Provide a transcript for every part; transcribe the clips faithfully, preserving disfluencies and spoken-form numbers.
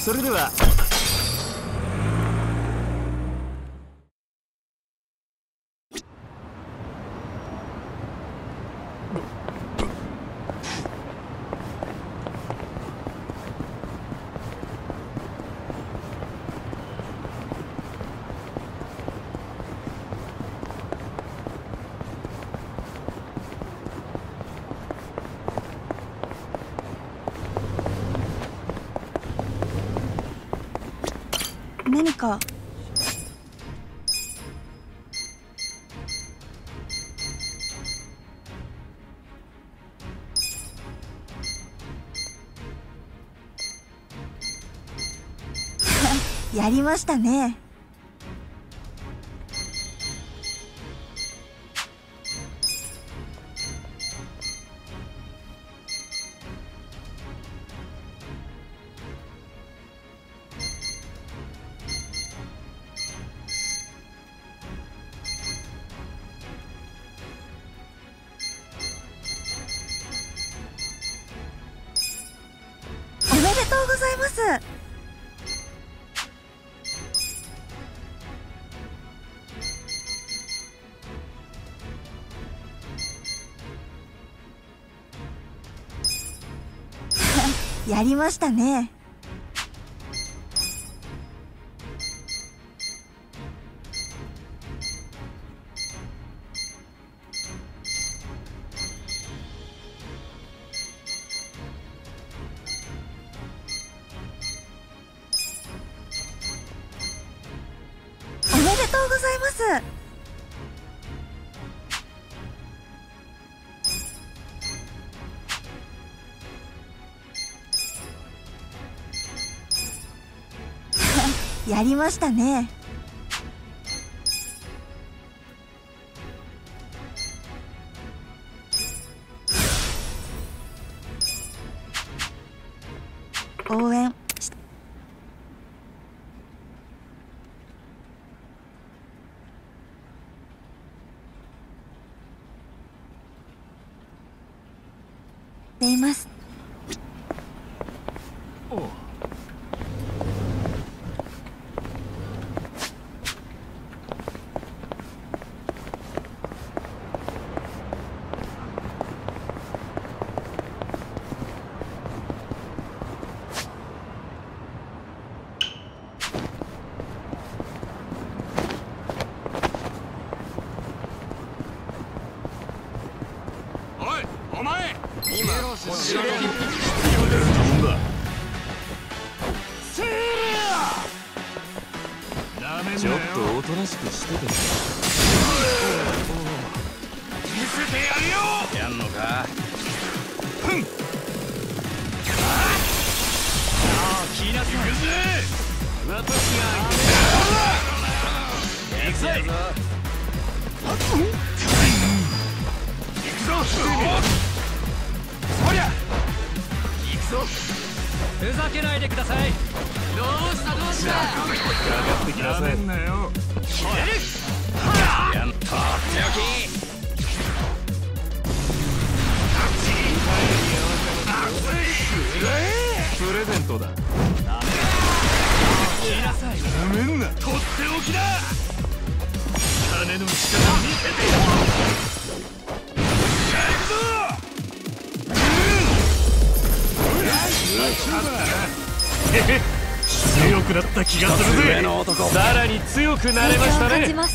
それでは。 何か。やりましたね。おめでとうございます。やりましたね。おめでとうございます。やりましたね。応援しています。 お前、今こちらのせーらちょっとおとなしくしてて見せてやるよ。やんのか。ふん。ああ、気なさい。行くぜ。私が行くぜ。行くぞ。そりゃ行くぞ。ふざけないでください。どうしたどうした。かかってきなさい。やめんなよ。やんとっておき。プレゼントだ。やめなさい。やめんな。とっておきだ。金の力見せてよ。強くなった気がするぜ。さらに強くなれましたね。いいな。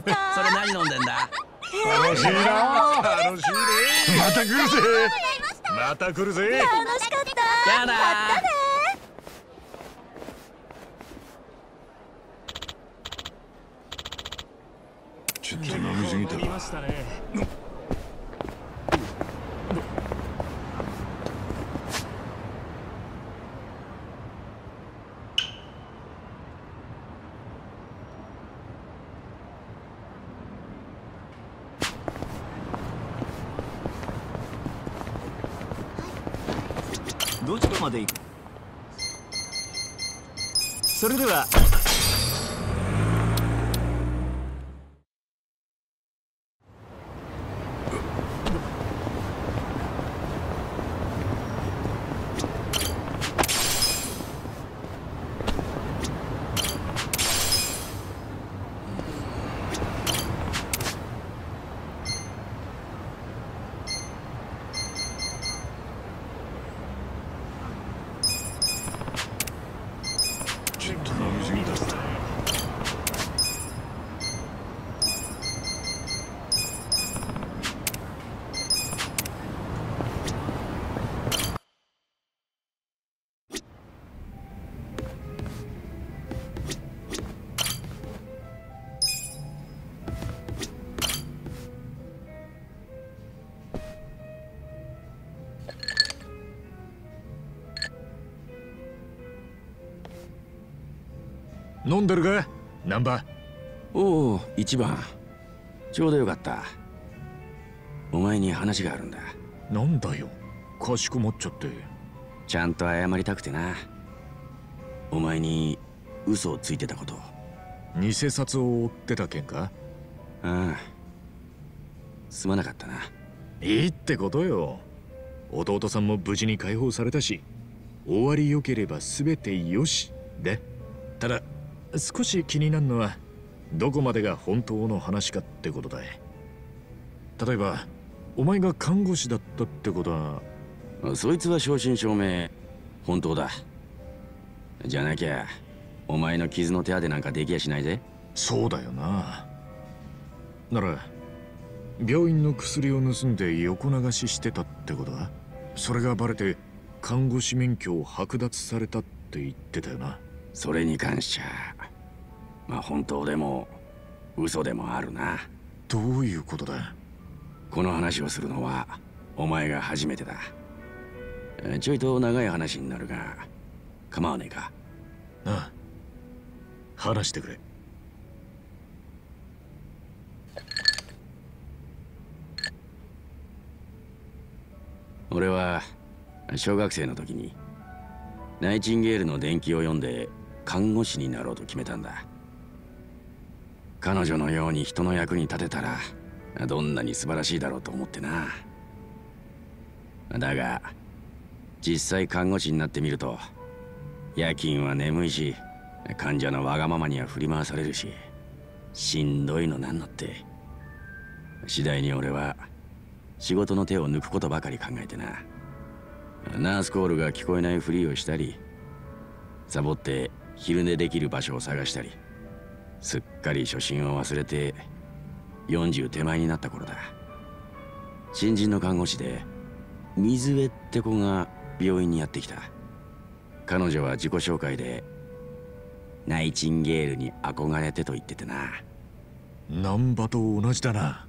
それ何飲んでんだ？ 楽しいな。楽しいね。また来るぜ。また来るぜ。 楽しかった。 やだー。 またね。 ちょっと飲みすぎた。見ましたね。 どちらまで行く？それでは。 ちょっと飲みすぎた。飲んでるか、ナンバー。 おお、一番。ちょうどよかった。お前に話があるんだ。 なんだよ、かしこまっちゃって。 ちゃんと謝りたくてな。お前に嘘をついてたこと。 偽札を追ってた件か？ ああ、すまなかったな。 いいってことよ。弟さんも無事に解放されたし、終わりよければ全てよしで。ただ少し気になるのはどこまでが本当の話かってことだ。例えばお前が看護師だったってことは。 そいつは正真正銘本当だ。じゃなきゃお前の傷の手当てなんかできやしないぜ。 そうだよな。なら病院の薬を盗んで横流ししてたってことは。それがバレて看護師免許を剥奪されたって言ってたよな。 それに関しちゃまあ本当でも嘘でもあるな。 どういうことだ？ この話をするのはお前が初めてだ。ちょいと長い話になるが構わねえか？ ああ、話してくれ。 俺は小学生の時にナイチンゲールの伝記を読んで看護師になろうと決めたんだ。彼女のように人の役に立てたらどんなに素晴らしいだろうと思ってな。だが実際看護師になってみると夜勤は眠いし、患者のわがままには振り回されるし、しんどいのなんのって。次第に俺は仕事の手を抜くことばかり考えてな。ナースコールが聞こえないふりをしたり、サボって昼寝できる場所を探したり、すっかり初心を忘れてよんじゅう手前になった頃だ。新人の看護師で水江って子が病院にやってきた。彼女は自己紹介でナイチンゲールに憧れてと言っててな。 難波と同じだな。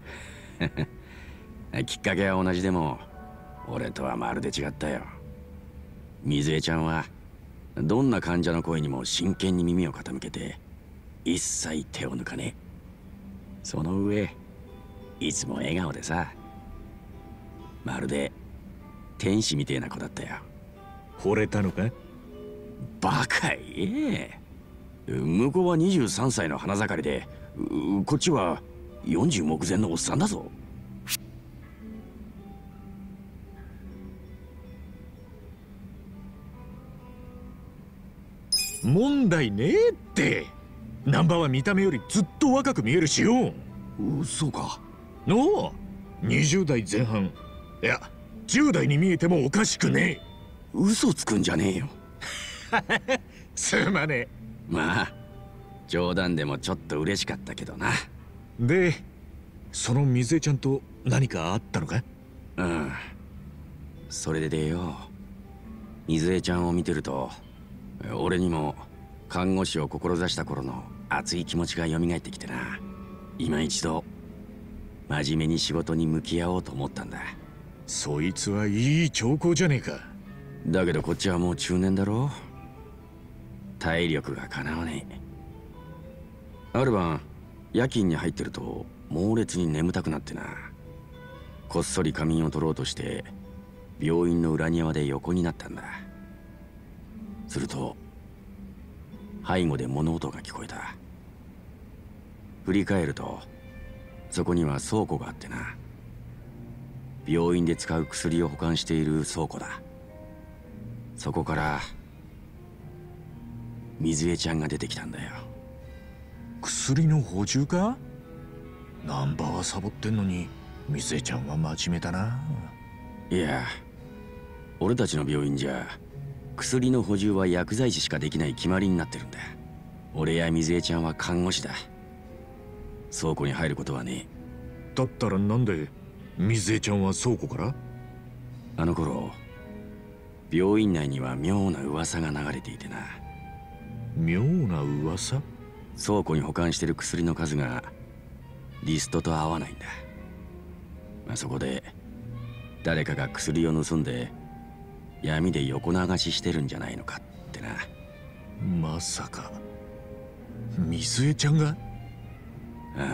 きっかけは同じでも俺とはまるで違ったよ。水江ちゃんはどんな患者の声にも真剣に耳を傾けて一切手を抜かねえ。その上いつも笑顔でさ、まるで天使みてえな子だったよ。 惚れたのか？ バカ言え。向こうはにじゅうさんさいの花盛りで、こっちはよんじゅう目前のおっさんだぞ。 問題ねえって。ナンバーは見た目よりずっと若く見えるしよ。 嘘か？ おお、にじゅう代前半、いやじゅう代に見えてもおかしくねえ。 嘘つくんじゃねえよ。 すまねえ。 まあ冗談でもちょっと嬉しかったけどな。 でその水江ちゃんと何かあったのか？ うん。それでよ、水江ちゃんを見てると俺にも看護師を志した頃の熱い気持ちが蘇ってきてな。今一度真面目に仕事に向き合おうと思ったんだ。 そいつはいい兆候じゃねえか。 だけどこっちはもう中年だろ。体力がかなわねえ。ある晩夜勤に入ってると猛烈に眠たくなってな、こっそり仮眠を取ろうとして病院の裏庭で横になったんだ。すると背後で物音が聞こえた。振り返るとそこには倉庫があってな。病院で使う薬を保管している倉庫だ。そこから水江ちゃんが出てきたんだよ。 薬の補充か？ナンバーはサボってんのに水江ちゃんは真面目だな。 いや、俺たちの病院じゃ薬の補充は薬剤師しかできない決まりになってるんだ。俺や水江ちゃんは看護師だ。倉庫に入ることはねえ。 だったらなんで水江ちゃんは倉庫から？ あの頃病院内には妙な噂が流れていてな。 妙な噂？ 倉庫に保管してる薬の数がリストと合わないんだ。まあ、そこで誰かが薬を盗んで闇で横流ししてるんじゃないのかってな。 まさか水江ちゃんが？ ああ。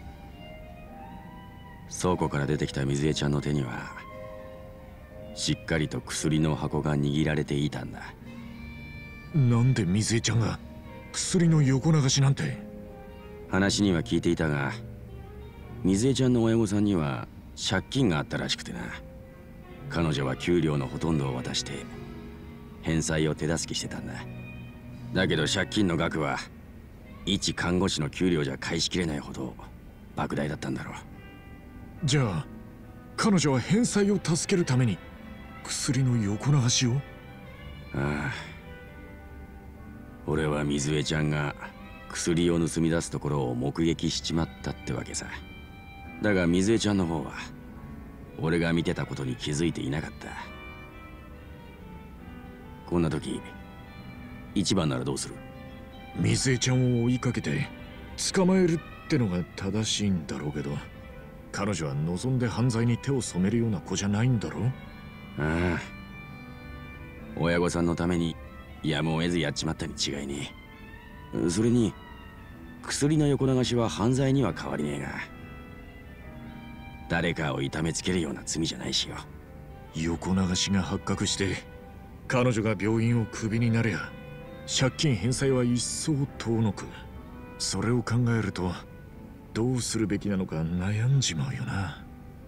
倉庫から出てきた水江ちゃんの手にはしっかりと薬の箱が握られていたんだ。 なんで水江ちゃんが薬の横流しなんて。 話には聞いていたが、水江ちゃんの親御さんには借金があったらしくてな。彼女は給料のほとんどを渡して返済を手助けしてたんだ。だけど借金の額は一看護師の給料じゃ返しきれないほど莫大だったんだろう。 じゃあ彼女は返済を助けるために薬の横流しを？ ああ。俺は水江ちゃんが薬を盗み出すところを目撃しちまったってわけさ。だが水江ちゃんの方は俺が見てたことに気づいていなかった。こんな時一番ならどうする？ 水江ちゃんを追いかけて捕まえるってのが正しいんだろうけど、彼女は望んで犯罪に手を染めるような子じゃないんだろう。 ああ。親御さんのためにやむを得ずやっちまったに違いねえ。それに薬の横流しは犯罪には変わりねえが、誰かを痛めつけるような罪じゃないしよ。 横流しが発覚して彼女が病院をクビになれば借金返済は一層遠のく。それを考えるとどうするべきなのか悩んじまうよな。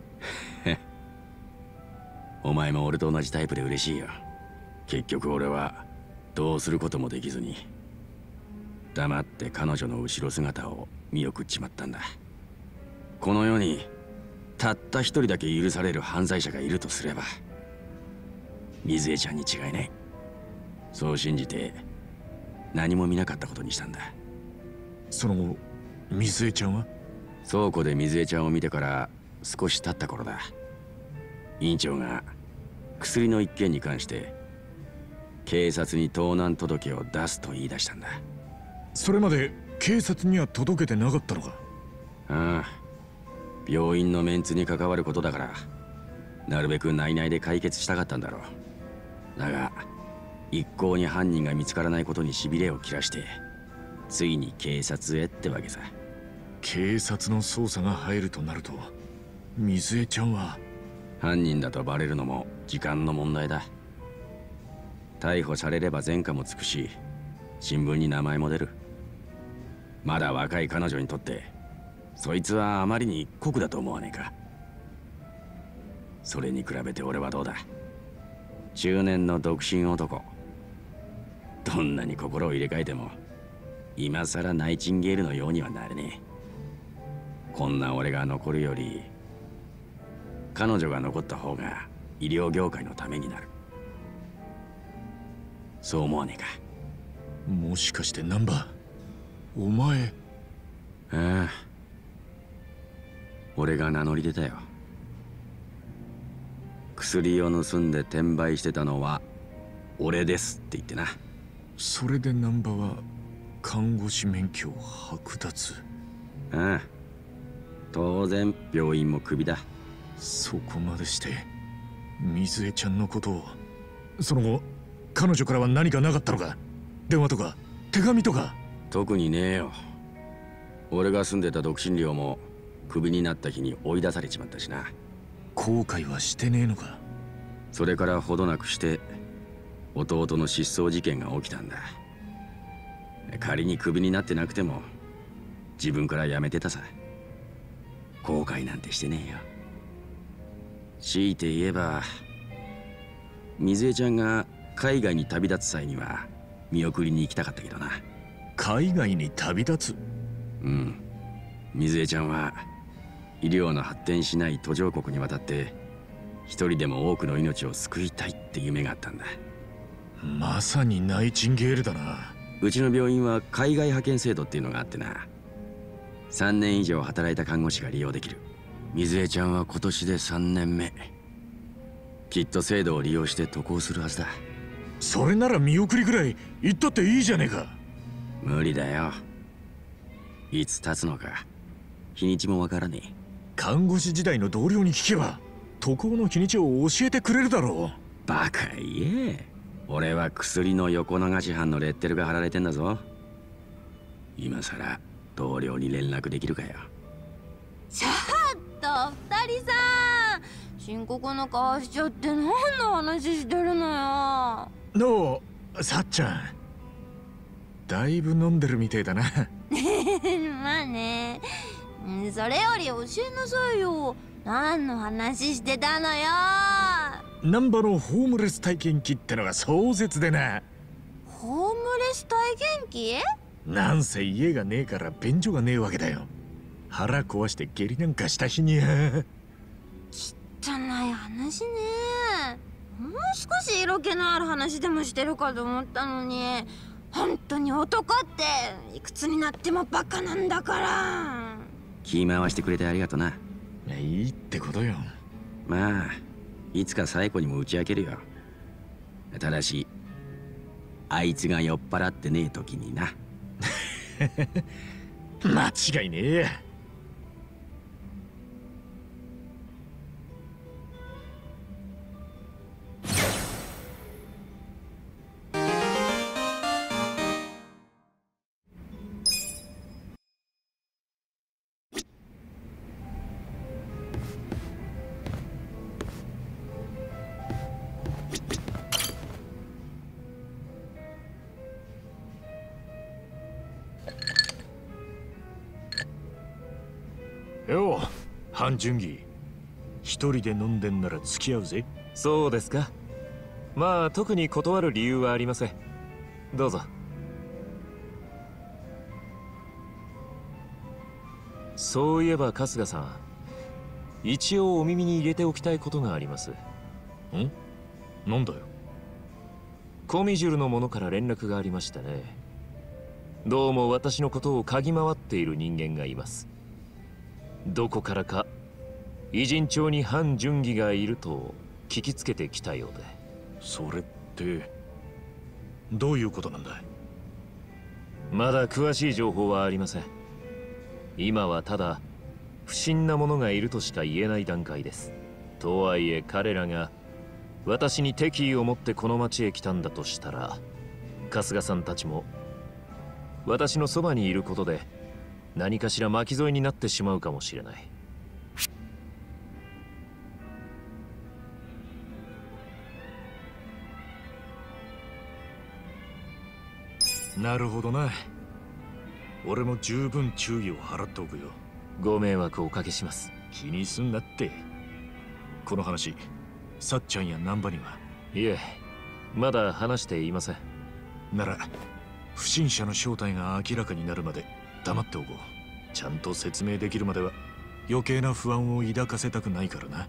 お前も俺と同じタイプで嬉しいよ。結局俺はどうすることもできずに黙って彼女の後ろ姿を見送っちまったんだ。この世にたった一人だけ許される犯罪者がいるとすれば水江ちゃんに違いない。そう信じて何も見なかったことにしたんだ。 その後水江ちゃんは？ 倉庫で水江ちゃんを見てから少し経った頃だ。院長が薬の一件に関して警察に盗難届を出すと言い出したんだ。 それまで警察には届けてなかったのか？ ああ。病院のメンツに関わることだからなるべく内々で解決したかったんだろう。だが一向に犯人が見つからないことにしびれを切らしてついに警察へってわけさ。 警察の捜査が入るとなると水江ちゃんは犯人だとバレるのも時間の問題だ。逮捕されれば前科もつくし新聞に名前も出る。まだ若い彼女にとってそいつはあまりに酷だと思わねえか？それに比べて俺はどうだ？中年の独身男。どんなに心を入れ替えても今さらナイチンゲールのようにはなれねえ。こんな俺が残るより彼女が残った方が医療業界のためになる。そう思わねえか？ もしかしてナンバーお前？ ああ。 俺が名乗り出たよ。薬を盗んで転売してたのは俺ですって言ってな。 それで難波は看護師免許を剥奪。 ああ、当然病院もクビだ。 そこまでして水江ちゃんのことを。その後彼女からは何かなかったのか？電話とか手紙とか。 特にねえよ。俺が住んでた独身寮もクビになった日に追い出されちまったしな。 後悔はしてねえのか？ それからほどなくして弟の失踪事件が起きたんだ。仮にクビになってなくても自分から辞めてたさ。後悔なんてしてねえよ。強いて言えば水江ちゃんが海外に旅立つ際には見送りに行きたかったけどな。 海外に旅立つ？ うん。水江ちゃんは医療の発展しない途上国に渡って一人でも多くの命を救いたいって夢があったんだ。 まさにナイチンゲールだな。 うちの病院は海外派遣制度っていうのがあってな、さんねん以上働いた看護師が利用できる。水江ちゃんは今年でさんねんめ。きっと制度を利用して渡航するはずだ。 それなら見送りぐらい行ったっていいじゃねえか。 無理だよ。いつ経つのか日にちもわからねえ。 看護師時代の同僚に聞けば渡航の日にちを教えてくれるだろう。バカ言え。俺は薬の横流し犯のレッテルが貼られてんだぞ。今さら同僚に連絡できるかよ。 ちょっと二人さん、深刻な顔しちゃって何の話してるのよ。 のう、さっちゃんだいぶ飲んでるみてえだな。 まあね。それより教えなさいよ。何の話してたのよ。 難波のホームレス体験記ってのが壮絶でな。 ホームレス体験記？ なんせ家がねえから便所がねえわけだよ。腹壊して下痢なんかした日にゃ。 汚い話ね。もう少し色気のある話でもしてるかと思ったのに、本当に男っていくつになってもバカなんだから。 気回してくれてありがとな。 いいってことよ。 まあいつか最後にも打ち明けるよ。ただしあいつが酔っ払ってねえ時にな。 間違いねえや。よう、ハン・ジュンギ。一人で飲んでんなら付き合うぜ。 そうですか。まあ特に断る理由はありません。どうぞ。そういえば春日さん、一応お耳に入れておきたいことがあります。ん？ なんだよ。 コミジュルの者から連絡がありましたね。どうも私のことを嗅ぎ回っている人間がいます。どこからか偉人町にハン・ジュンギがいると聞きつけてきたようで。 それってどういうことなんだい？ まだ詳しい情報はありません。今はただ不審な者がいるとしか言えない段階です。とはいえ彼らが私に敵意を持ってこの町へ来たんだとしたら、春日さんたちも私のそばにいることで何かしら巻き添えになってしまうかもしれない。 なるほどな。俺も十分注意を払っておくよ。 ご迷惑をおかけします。 気にすんなって。この話さっちゃんや難波には？ いえ、まだ話していません。 なら不審者の正体が明らかになるまで黙っておこう。ちゃんと説明できるまでは余計な不安を抱かせたくないからな。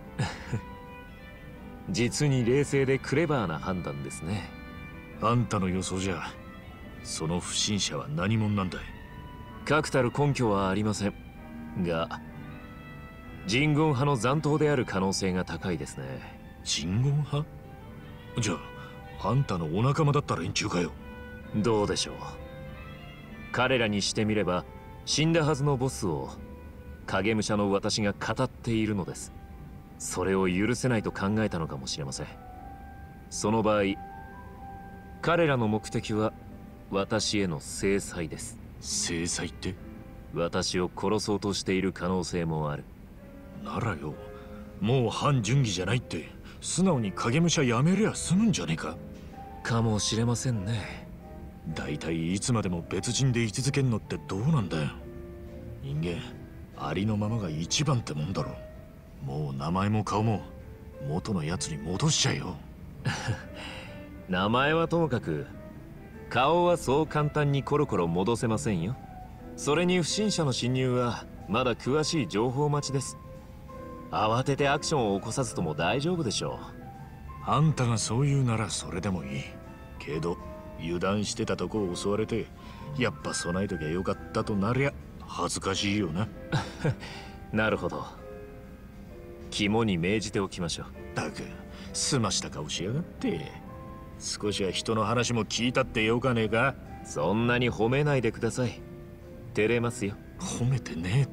実に冷静でクレバーな判断ですね。 あんたの予想じゃその不審者は何者なんだい？ 確たる根拠はありませんが、 人言派の残党である可能性が高いですね。 人言派？じゃああんたのお仲間だった連中かよ。 どうでしょう。彼らにしてみれば死んだはずのボスを影武者の私が語っているのです。それを許せないと考えたのかもしれません。その場合彼らの目的は私への制裁です。 制裁って？ 私を殺そうとしている可能性もある。 ならよ、もう反順義じゃないって素直に影武者やめりゃ済むんじゃねえか。 かもしれませんね。 だいたいいつまでも別人で居続けんのってどうなんだよ。人間ありのままが一番ってもんだろ。もう名前も顔も元のやつに戻しちゃえよ。 名前はともかく顔はそう簡単にコロコロ戻せませんよ。それに不審者の侵入はまだ詳しい情報待ちです。慌ててアクションを起こさずとも大丈夫でしょう。あんたがそう言うならそれでもいいけど、油断してたとこを襲われてやっぱ備えときゃよかったとなりゃ恥ずかしいよな。 なるほど、肝に銘じておきましょう。 たくすました顔しやがって。少しは人の話も聞いたってよかねえか。 そんなに褒めないでください。照れますよ。 褒めてねえって。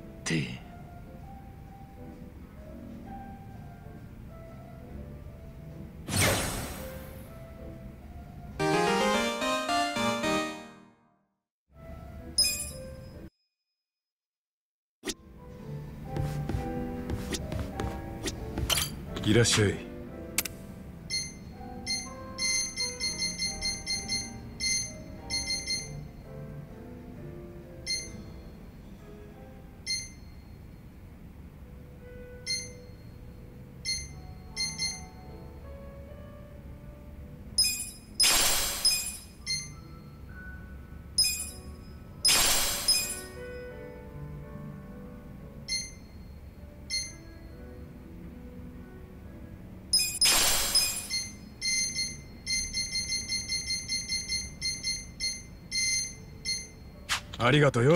いらっしゃい。ありがとうよ。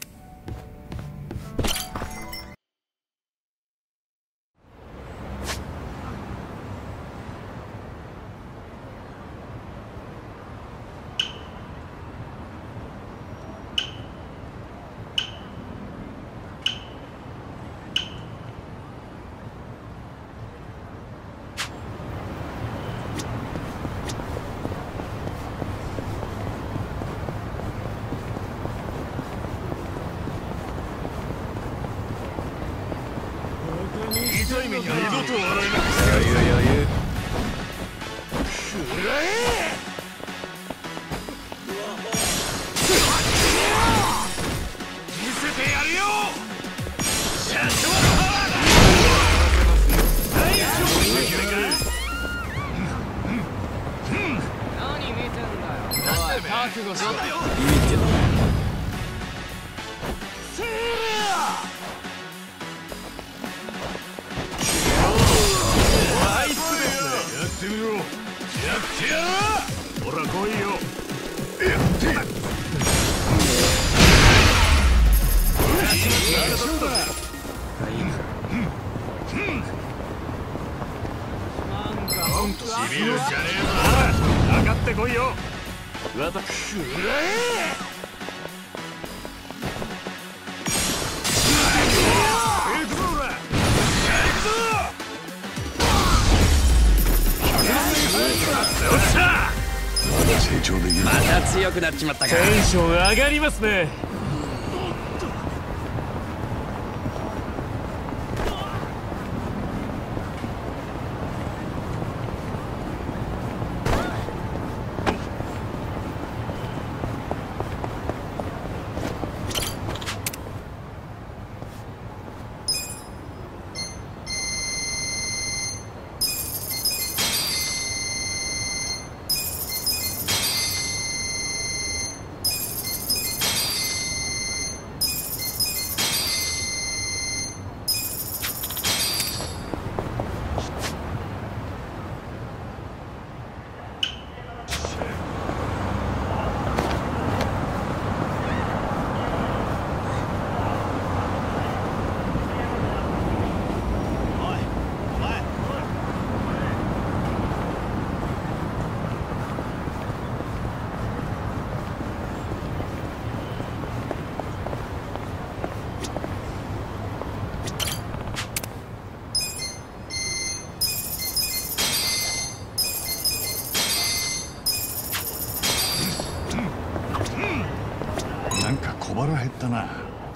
また強くなっちまったか。 テンション上がりますね。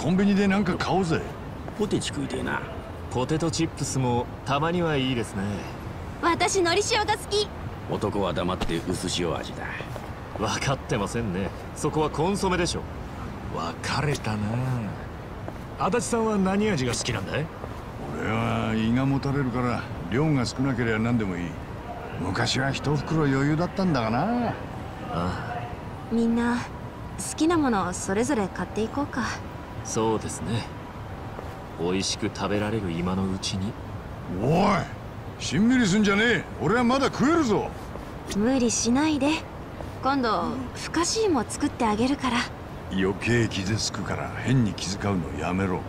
コンビニでなんか買おうぜ。 ポテチ食いてえな。 ポテトチップスもたまにはいいですね。 私のり塩が好き。 男は黙って薄塩味だ。 分かってませんね。そこはコンソメでしょ。 分かれたな。足立さんは何味が好きなんだい？ 俺は胃がもたれるから量が少なければ何でもいい。昔は一袋余裕だったんだがな。 ああ、 みんな好きなものをそれぞれ買っていこうか。 そうですね。美味しく食べられる今のうちに。 おい、しんみりすんじゃねえ。俺はまだ食えるぞ。 無理しないで。今度ふかし芋作ってあげるから。 余計傷つくから変に気遣うのやめろ。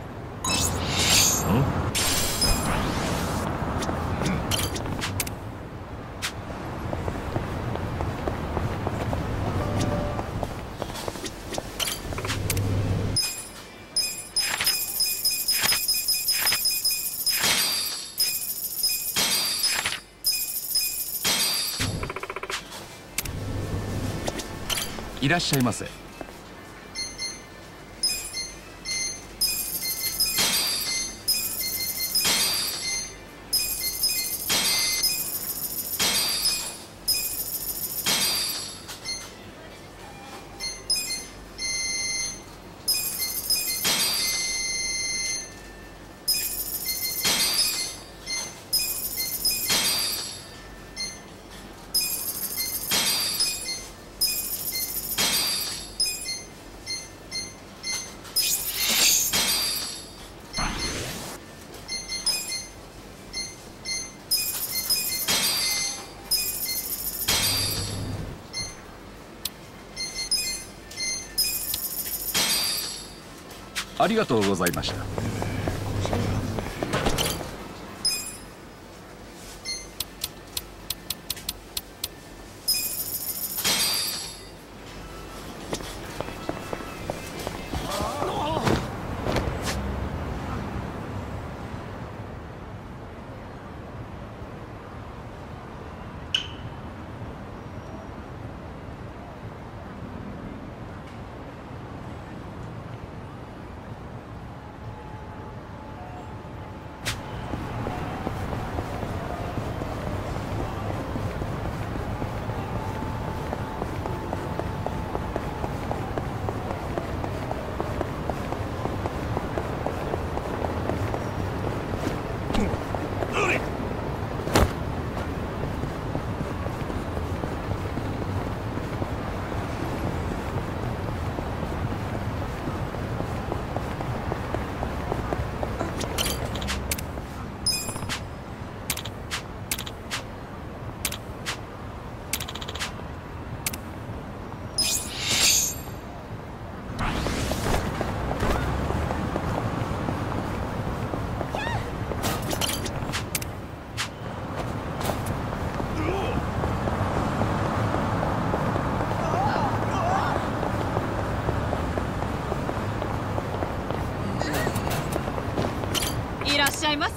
いらっしゃいませ。ありがとうございました。 いらっしゃいませ。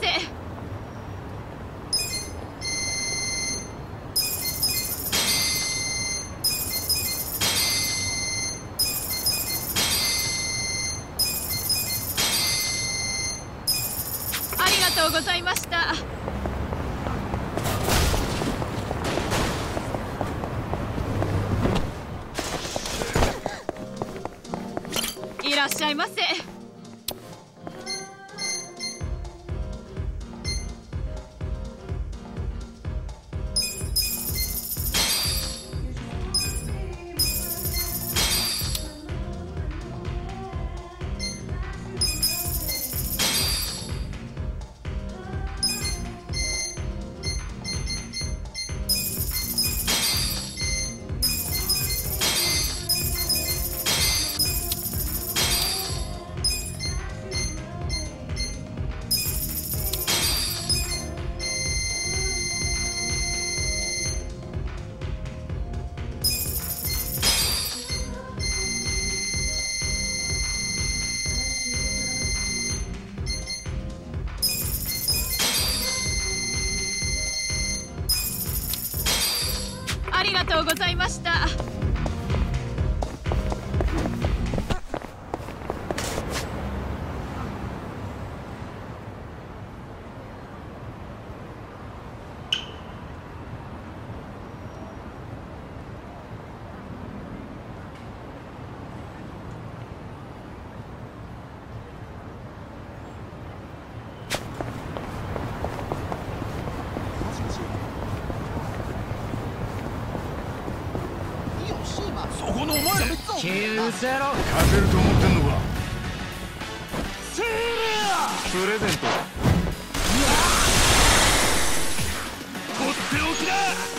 ありがとうございました。いらっしゃいませ。ありがとうございました。 勝てると思ってんのか。 プレゼントとっておきだ。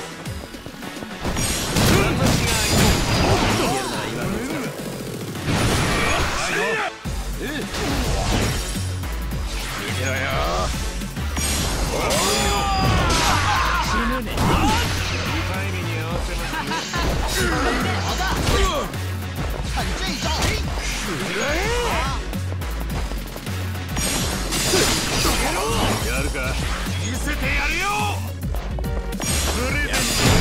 やるか。 見せてやるよ。 プレゼン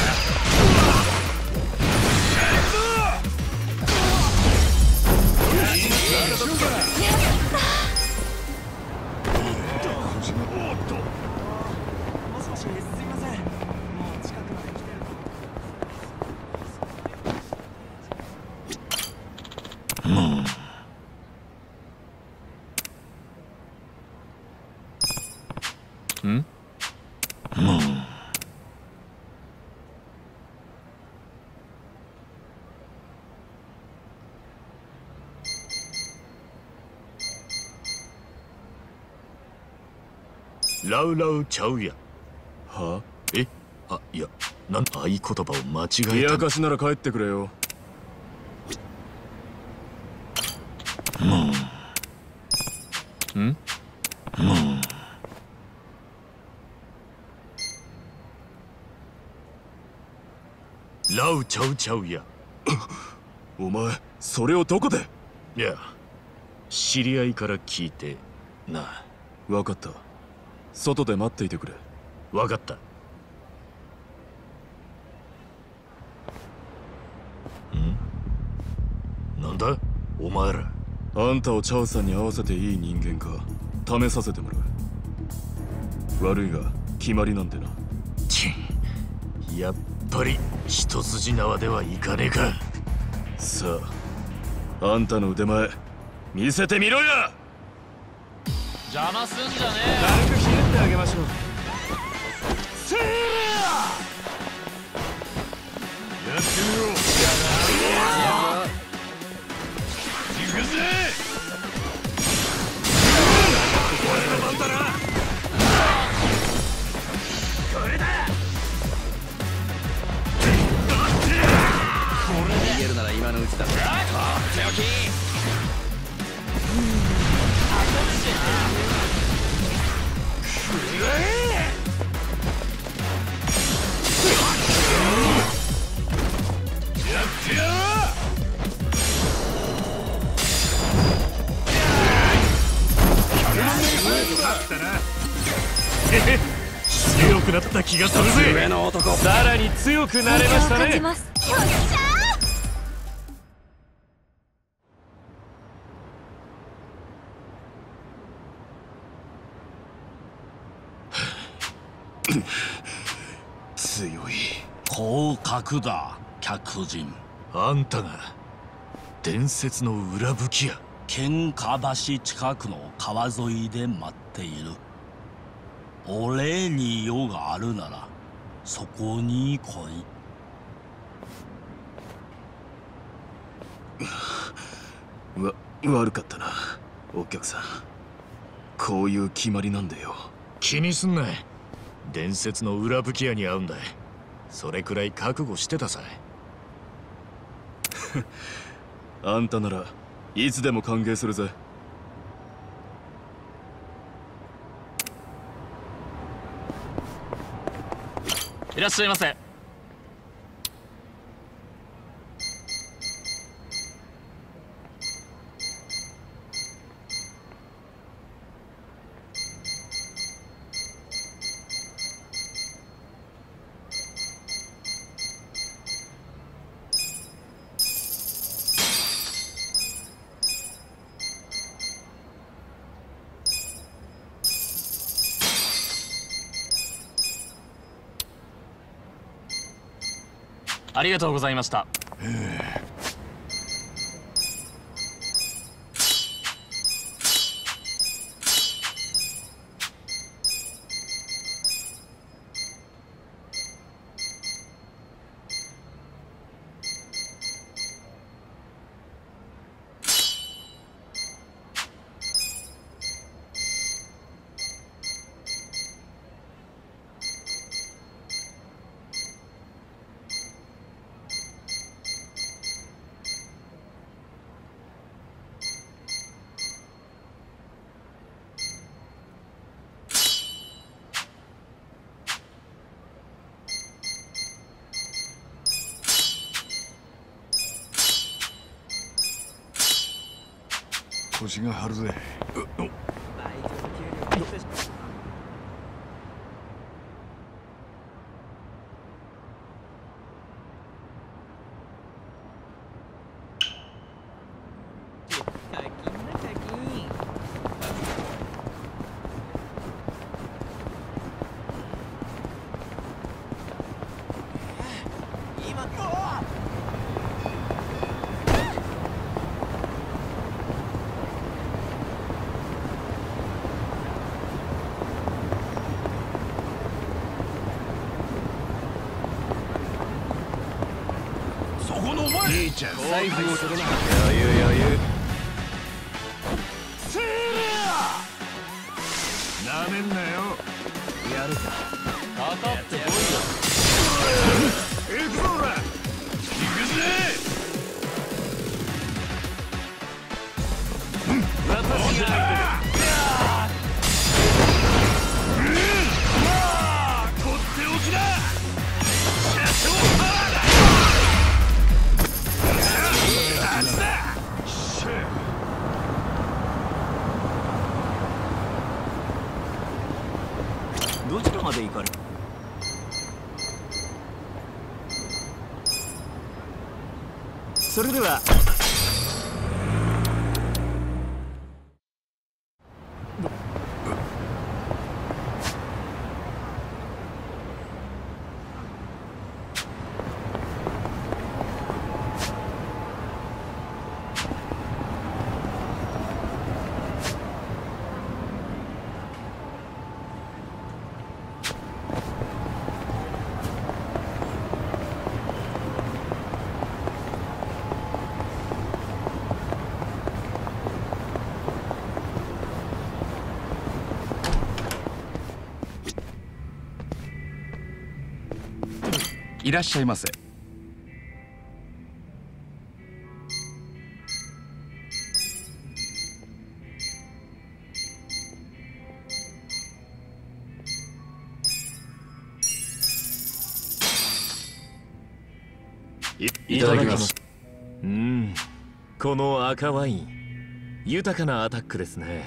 ん？ラウラウちゃうや。 は？ え？あ、いや、なん合言葉を間違えた。 冷やかしなら帰ってくれよ。ん？ ラウちゃうちゃうや。 お前それをどこで？ いや、知り合いから聞いてな。 分かった。外で待っていてくれ。 分かった。ん？なんだお前ら。 あんたをチャオさんに会わせていい人間か試させてもらう。悪いが決まりなんでな。 チン、やっぱり一筋縄ではいかねえか。 さあ、あんたの腕前見せてみろや。 邪魔すんじゃね軽くひねってあげましょう。 せーらやってみろ。行くぜ。俺の番だな。これだ。 逃げるなら今のうちだ。とっておき。 強くなった気がするぜ。 上の男。 さらに強くなれましたね。 感じます。よっしゃ強い。 降格だ、客人。 あんたが伝説の裏吹きや。 喧嘩橋近くの川沿いで待っている。俺に用があるならそこに来い。 わ悪かったなお客さん。こういう決まりなんだよ。 気にすんな。伝説の裏吹き屋に会うんだ。それくらい覚悟してたさ。 あんたならいつでも歓迎するぜ。 いらっしゃいませ。ありがとうございました。 腰が張るぜ。 兄ちゃん財布を取るな。余裕余裕。 せーなめんなよ。 やるか。 かかってこいよ。 行くぞほら。行くぜ。 私が相手だ。 とっておきだ。社長パワーだ。 どちらまで行かれる？それでは。 いらっしゃいませ。 い, いただきます。うん、この赤ワイン、豊かなアタックですね。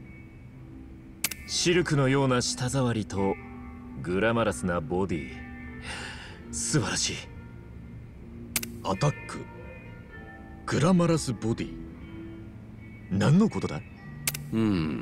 シルクのような舌触りとグラマラスなボディ、素晴らしい。 アタック、グラマラスボディ、何のことだ？ うん、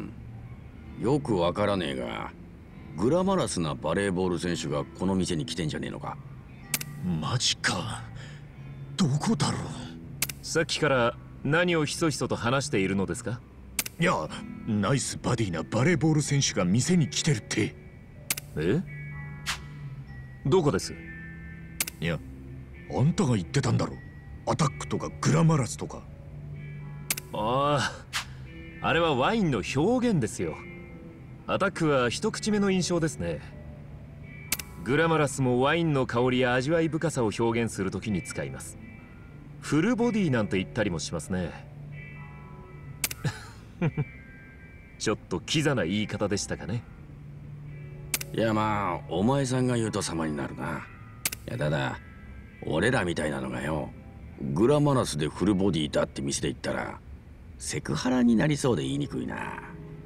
よくわからねえが、グラマラスなバレーボール選手がこの店に来てんじゃねえのか。 マジか。どこだろう。 さっきから何をひそひそと話しているのですか？ いや、ナイスバディなバレーボール選手が店に来てるって。 え？どこです？ いや、あんたが言ってたんだろ。アタックとかグラマラスとか。 ああ、あれはワインの表現ですよ。アタックは一口目の印象ですね。グラマラスもワインの香りや味わい深さを表現するときに使います。フルボディなんて言ったりもしますね。ちょっとキザな言い方でしたかね。 いや、まあお前さんが言うと様になるな。いや、ただ俺らみたいなのがよ、グラマラスでフルボディだって店で言ったらセクハラになりそうで言いにくいな。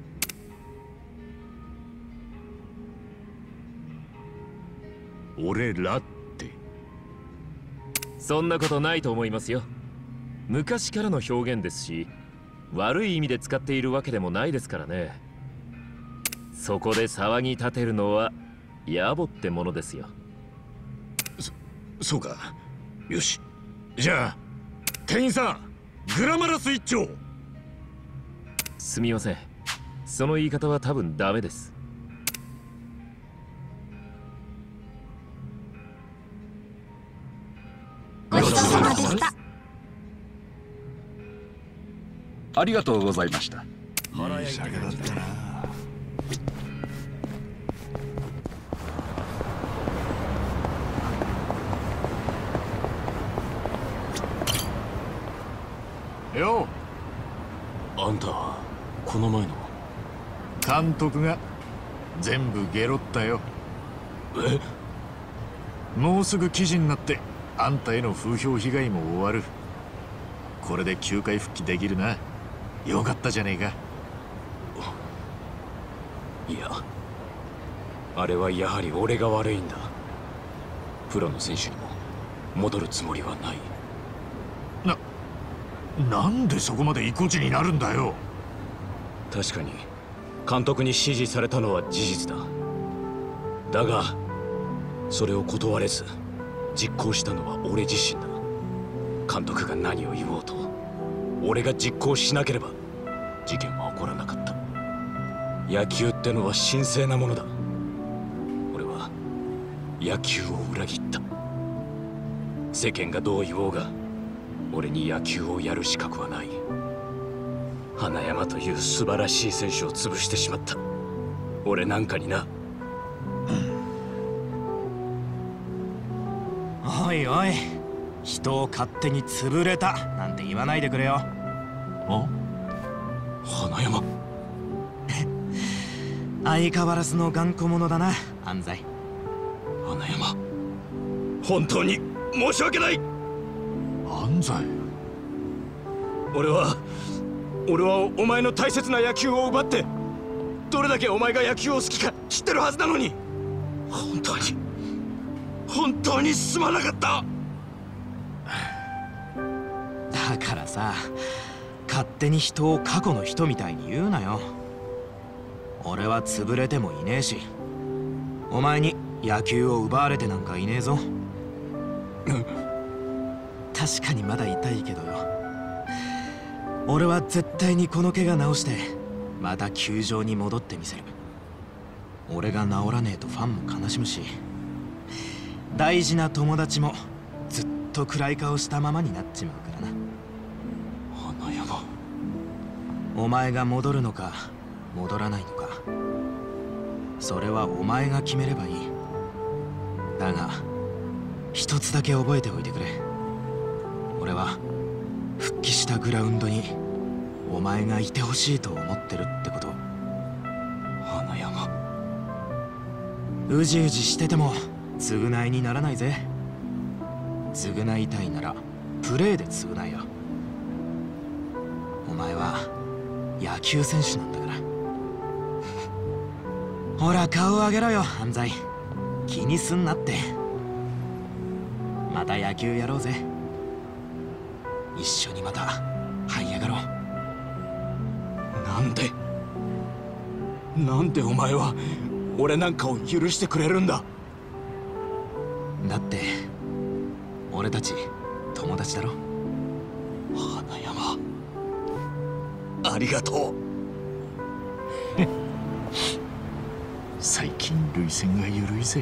俺らって。 そんなことないと思いますよ。昔からの表現ですし、悪い意味で使っているわけでもないですからね。そこで騒ぎ立てるのは野暮ってものですよ。 そ、そうか。よし。じゃあ、店員さん、グラマラス一丁。 すみません。その言い方は多分ダメです。 ごちそうさまでした。 ありがとうございました。 いい酒だったな。よう、あんたこの前の監督が全部ゲロったよ。 え？ もうすぐ記事になってあんたへの風評被害も終わる。これで球界復帰できるな。 よかったじゃねえか。 いや、あれはやはり俺が悪いんだ。プロの選手にも戻るつもりはない。 な、なんでそこまで意固地になるんだよ。 確かに監督に指示されたのは事実だ。だがそれを断れず実行したのは俺自身だ。監督が何を言おうと俺が実行しなければ事件は起こらなかった。野球ってのは神聖なものだ。俺は野球を裏切った。世間がどう言おうが俺に野球をやる資格はない。花山という素晴らしい選手を潰してしまった俺なんかにな。 おいおい、人を勝手に潰れたなんて言わないでくれよ。 あ、花山相変わらずの頑固者だな、安西。 花山、本当に申し訳ない。 安西、 俺は俺はお前の大切な野球を奪ってどれだけお前が野球を好きか知ってるはずなのに、本当に本当にすまなかった。 だからさ、勝手に人を過去の人みたいに言うなよ。俺は潰れてもいねえし、お前に野球を奪われてなんかいねえぞ。確かにまだ痛いけどよ、俺は絶対にこの怪我治してまた球場に戻ってみせる。俺が治らねえとファンも悲しむし、大事な友達もずっと暗い顔したままになっちまうからな。 花山、 お前が戻るのか戻らないのか、それはお前が決めればいい。だが一つだけ覚えておいてくれ。俺は復帰したグラウンドにお前がいてほしいと思ってるってこと。 花山、 うじうじしてても償いにならないぜ。償いたいならプレーで償いよ。お前は野球選手なんだから。ほら顔上げろよ安西、気にすんなって。また野球やろうぜ。一緒にまた這い上がろう。 なんでなんでお前は俺なんかを許してくれるんだ。 だって俺たち友達だろ。 花山、ありがとう。 最近涙腺が緩いぜ。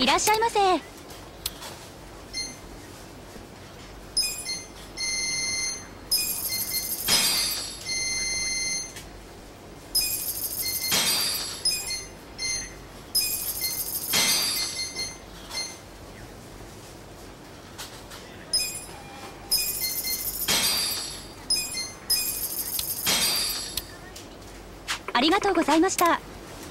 らっしゃいませ。ありがとうございました。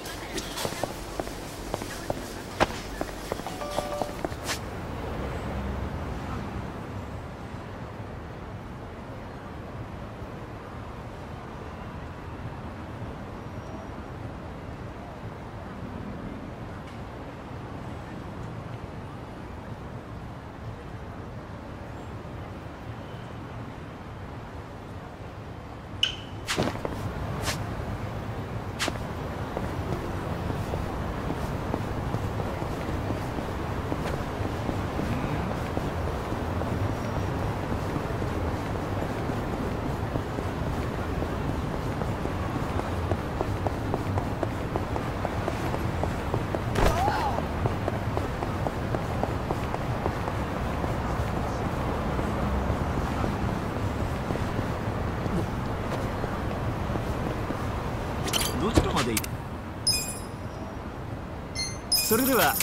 どちらまで行く？それでは。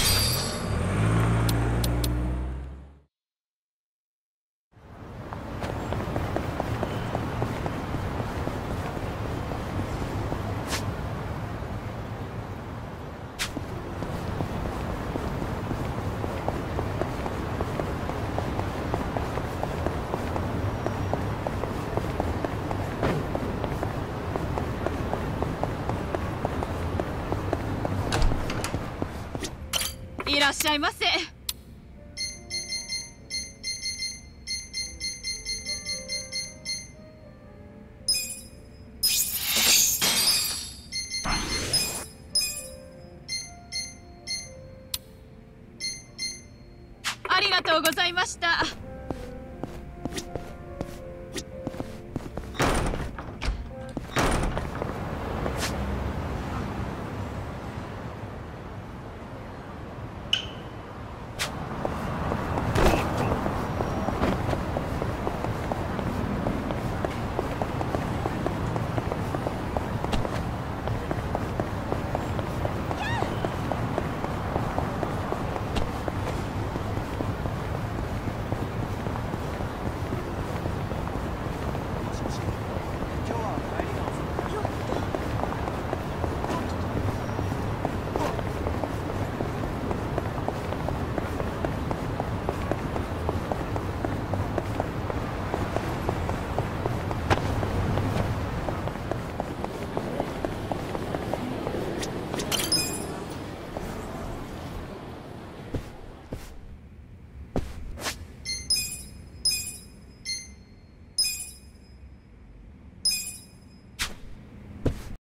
いらっしゃいませ。ありがとうございました。